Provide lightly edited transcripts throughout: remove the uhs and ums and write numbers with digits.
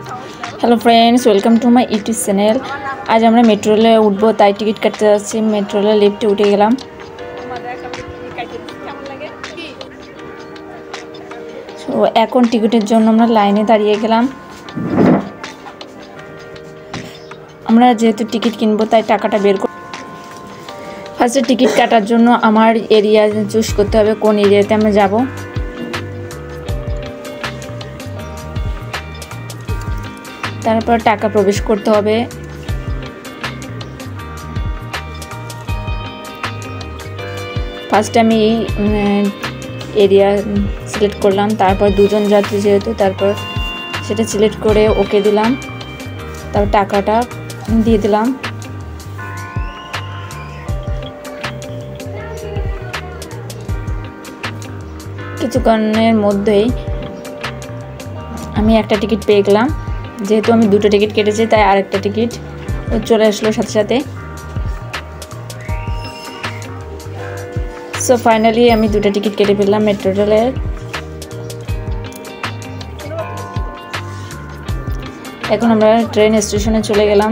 Hello friends, welcome to my YouTube channel. आज আমরা metro রেলে উঠবো, তাই টিকিট কাটতে যাচ্ছি। মেট্রো রেলে লিফটে উঠে গেলাম। তো এখন টিকিটের জন্য আমরা লাইনে দাঁড়িয়ে গেলাম। আমরা যেহেতু টিকিট কিনবো তাই টাকাটা বের করে ফার্স্টে টিকিট কাটার জন্য আমার এরিয়া চুজ করতে হবে, কোন এরিয়াতে আমরা যাব। তারপর টাকা প্রবেশ করতে হবে। ফার্স্টে আমি এরিয়া সিলেক্ট করলাম, তারপর দুজন যাত্রী যেহেতু তারপর সেটা সিলেক্ট করে ওকে দিলাম, তারপর টাকাটা দিয়ে দিলাম। কিছুক্ষণের মধ্যেই আমি একটা টিকিট পেয়ে গেলাম। যেহেতু আমি দুটো টিকিট কেটেছি তাই আরেকটা টিকিট চলে আসলো সাথে সাথে। সো ফাইনালি আমি দুটো টিকিট কেটে ফেললাম মেট্রো রেলের। এখন আমরা ট্রেন স্টেশনে চলে গেলাম।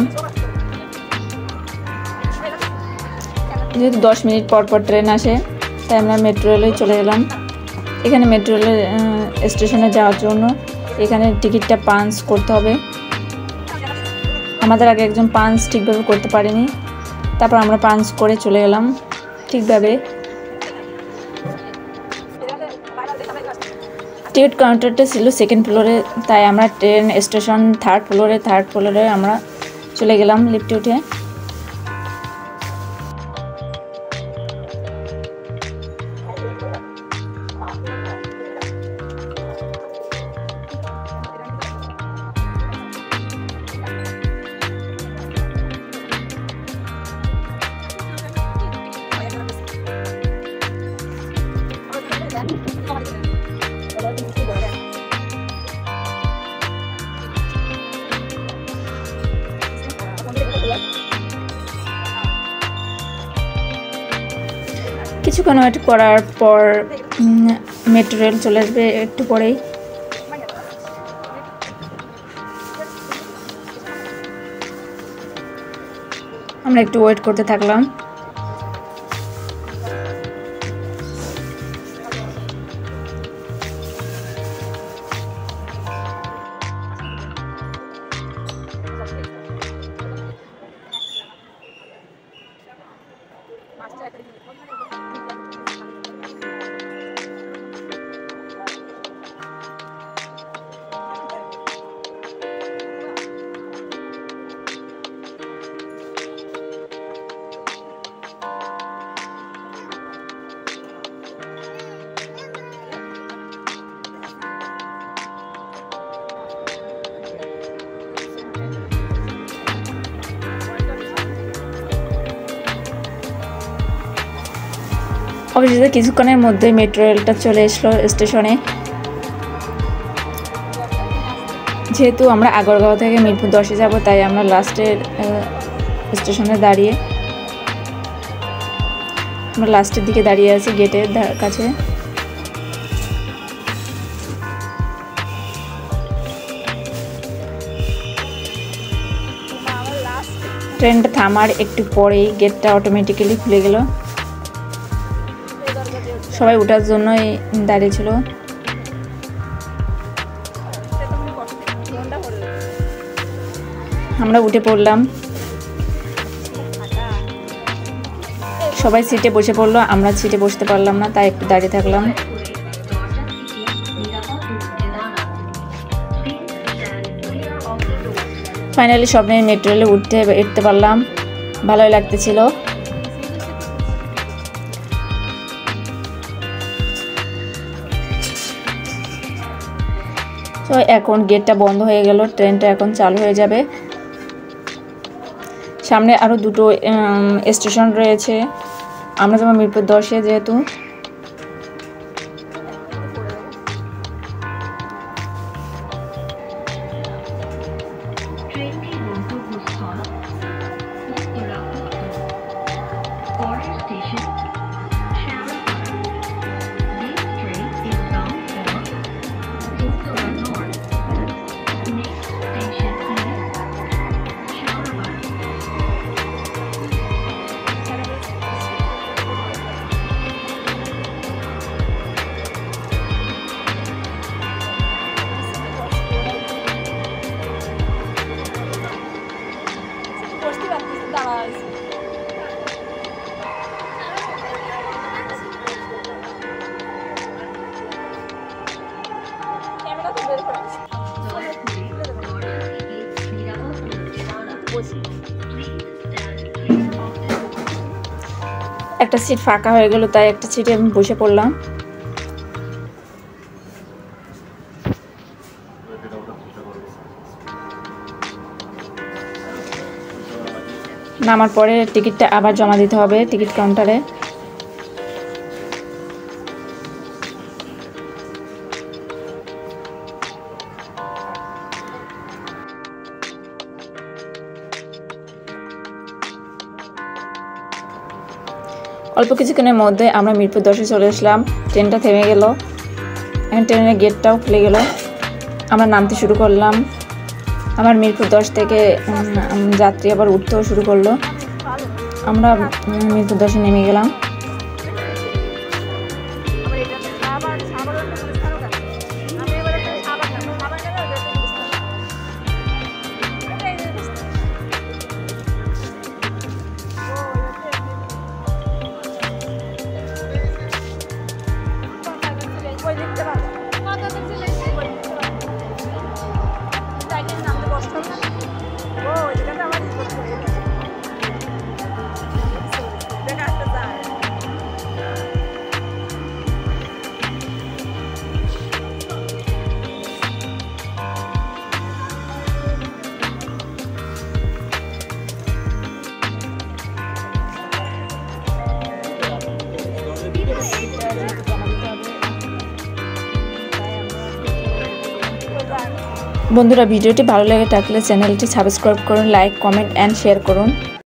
যেহেতু 10 মিনিট পর পর ট্রেন আসে তাই আমরা মেট্রো রেলে চলে গেলাম। এখানে মেট্রো রেলের স্টেশনে যাওয়ার জন্য এখানে টিকিটটা পাঞ্চ করতে হবে। আমাদের আগে একজন পাঞ্চ ঠিকভাবে করতে পারেনি, তারপর আমরা পাঞ্চ করে চলে গেলাম ঠিকভাবে। টিকিট কাউন্টারটা ছিল সেকেন্ড ফ্লোরে, তাই আমরা ট্রেন স্টেশন থার্ড ফ্লোরে আমরা চলে গেলাম লিফটে উঠে। কিছুক্ষণ ওয়েট করার পর মেট্রো রেল চলে আসবে একটু পরেই। আমরা একটু ওয়েট করতে থাকলাম। অবশেষে কিছুক্ষণের মধ্যে মেট্রো রেলটা চলে এসলো স্টেশনে। যেহেতু আমরা আগরগাঁও থেকে মিরপুর 10-এ যাব, তাই আমরা লাস্টের স্টেশনে আমরা লাস্টের দিকে দাঁড়িয়ে আছি গেটের কাছে। ট্রেনটা থামার একটু পরেই গেটটা অটোমেটিক্যালি খুলে গেল। সবাই ওঠার জন্যই দাঁড়িয়ে ছিল। আমরা উঠে পড়লাম, সবাই সিটে বসে পড়লো, আমরা সিটে বসতে পারলাম না তাই একটু দাঁড়িয়ে থাকলাম। ফাইনালি সবাই মেট্রো রেলে উঠতে পারলাম, ভালোই লাগতেছিল। তো এখন গেটটা বন্ধ হয়ে গেল, ট্রেনটা এখন চালু হয়ে যাবে। সামনে আরও দুটো স্টেশন রয়েছে। আমরা যেমন মিরপুর 10-এ যেহেতু একটা সিট ফাঁকা হয়ে গেল, তাই একটা সিটে আমি বসে পড়লাম। নামার পরে টিকিটটা আবার জমা দিতে হবে টিকিট কাউন্টারে। অল্প কিছুক্ষণের মধ্যে আমরা মিরপুর 10-এ চলে আসলাম। ট্রেনটা থেমে গেল, এখন ট্রেনের গেটটাও খুলে গেল। আমরা নামতে শুরু করলাম। আমার মিরপুর 10 থেকে যাত্রী আবার উঠতেও শুরু করলো। আমরা মিরপুর 10-এ নেমে গেলাম। বন্ধুরা, ভিডিওটি ভালো লেগে থাকলে চ্যানেলটি সাবস্ক্রাইব করুন, লাইক, কমেন্ট অ্যান্ড শেয়ার করুন।